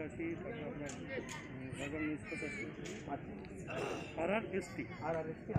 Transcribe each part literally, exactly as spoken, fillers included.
আছি বাজার নিউজ আর R S T R R S T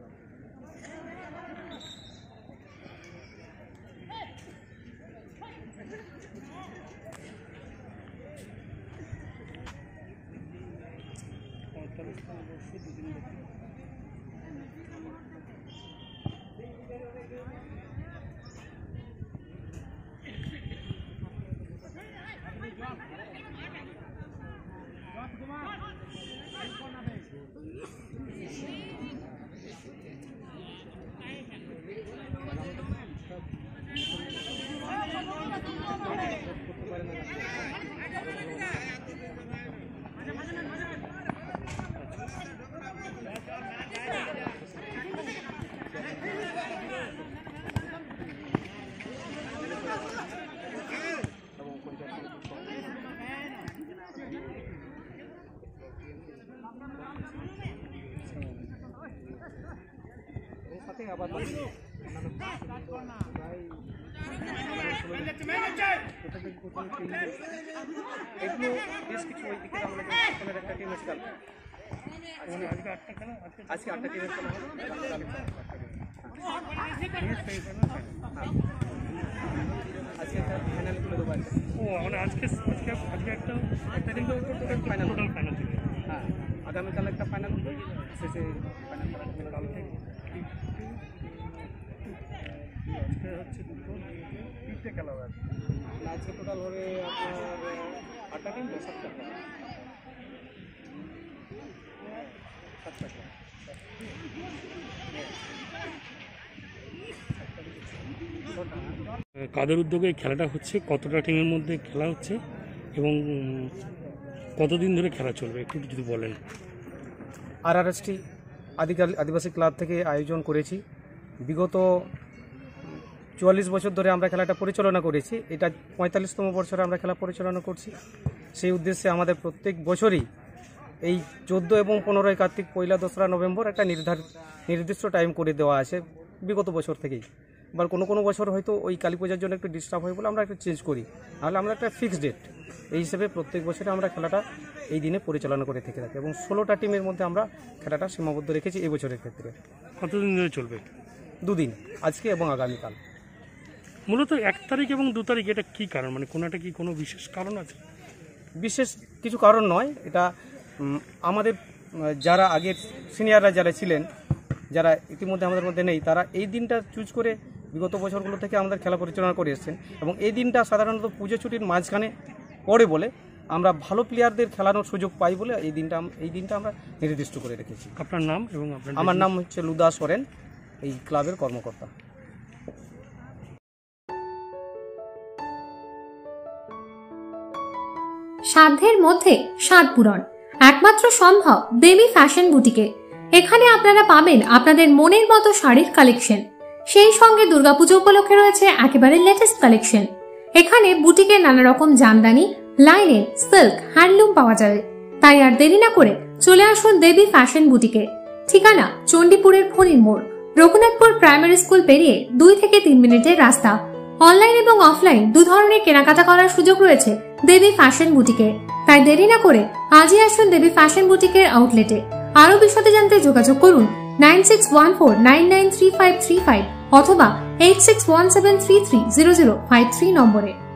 আজকে আটটা টিমের খেলা হবে আজকে একটা ফাইনাল তুলে দেবো ও মানে আজকে আজকে আজকে একটা একটা দিন তো টোটাল ফাইনাল টোটাল ফাইনাল ছিল হ্যাঁ আগামীকাল একটা ফাইনাল হবে শেষে ফাইনাল করার কাল থেকে আজকে হচ্ছে দুটো তিনটে খেলা হবে আজকে টোটাল হবে আপনার আটটা টিম দশ সাতটা সাতটা কাদের উদ্যোগে খেলাটা হচ্ছে, কতটা টিমের মধ্যে খেলা হচ্ছে এবং কতদিন ধরে খেলা চলবে একটু যদি বলেন। আর আর এস টি আদিবাসী ক্লাব থেকে আয়োজন করেছি। বিগত চুয়াল্লিশ বছর ধরে আমরা খেলাটা পরিচালনা করেছি, এটা পঁয়তাল্লিশতম বছরে আমরা খেলা পরিচালনা করছি। সেই উদ্দেশ্যে আমাদের প্রত্যেক বছরই এই চোদ্দো এবং পনেরোই কার্তিক পয়লা দোসরা নভেম্বর একটা নির্ধারিত নির্দিষ্ট টাইম করে দেওয়া আছে বিগত বছর থেকেই। বা কোনো কোনো বছর হয়তো ওই কালী পূজার জন্য একটু ডিস্টার্ব হয় বলে আমরা একটু চেঞ্জ করি, নাহলে আমরা একটা ফিক্সড ডেট এই হিসেবে প্রত্যেক বছরে আমরা খেলাটা এই দিনে পরিচালনা করে থেকে থাকি এবং ষোলোটা টিমের মধ্যে আমরা খেলাটা সীমাবদ্ধ রেখেছি এই বছরের ক্ষেত্রে। কতদিন ধরে চলবে? দুদিন, আজকে এবং আগামীকাল। মূলত এক তারিখ এবং দু তারিখ এটা কী কারণ, মানে কোনোটা কি কোনো বিশেষ কারণ আছে? বিশেষ কিছু কারণ নয়, এটা আমাদের যারা আগের সিনিয়ররা যারা ছিলেন, যারা ইতিমধ্যে আমাদের মধ্যে নেই, তারা এই দিনটা চুজ করে বিগত বছরগুলো থেকে আমাদের খেলা পরিচালনা করে এসেছেন এবং এই দিনটা সাধারণত পুজো ছুটির মাঝখানে পড়ে বলে আমরা ভালো প্লেয়ারদের খেলানোর সুযোগ পাই বলে এই দিনটা এই দিনটা আমরা নির্দিষ্ট করে রেখেছি। আপনার নাম এবং আপনার? আমার নাম হচ্ছে লুদা সোরেন, এই ক্লাবের কর্মকর্তা। সাধ্যের মধ্যে স্বাদ পূরণ একমাত্র সম্ভব দেবী ফ্যাশন বুটিকে। এখানে আপনারা পাবেন আপনাদের মনের মতো শাড়ির কালেকশন, সেই সঙ্গে দুর্গাপুজো উপলক্ষে রয়েছে একেবারে লেটেস্ট কালেকশন। এখানে বুটিকে নানা রকম জামদানি, লাইনের, সিল্ক, হ্যান্ডলুম পাওয়া যাবে। তাই আর দেরি না করে চলে আসুন দেবী ফ্যাশন বুটিকে। ঠিকানা চণ্ডীপুরের ফণির মোড়, রঘুনাথপুর প্রাইমারি স্কুল পেরিয়ে দুই থেকে তিন মিনিটের রাস্তা। অনলাইন এবং অফলাইন দু ধরনের কেনাকাটা করার সুযোগ রয়েছে দেবী ফ্যাশন বুটিকে। তাই দেরি না করে আজই আসুন দেবী ফ্যাশন বুটিকের আউটলেটে। আরো বিশদে জানতে যোগাযোগ করুন nine six one four nine nine three five three five অথবা eight six one seven three three zero zero five three নম্বরে।